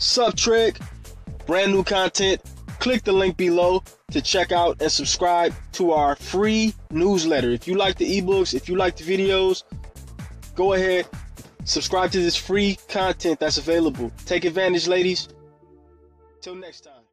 Sup trick, brand new content. Click the link below to check out and subscribe to our free newsletter. If you like the ebooks, if you like the videos, go ahead, subscribe to this free content that's available. Take advantage, ladies. Till next time.